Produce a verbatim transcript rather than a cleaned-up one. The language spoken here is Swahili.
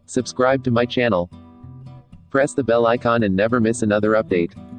Subscribe to my channel. Press the bell icon and never miss another update.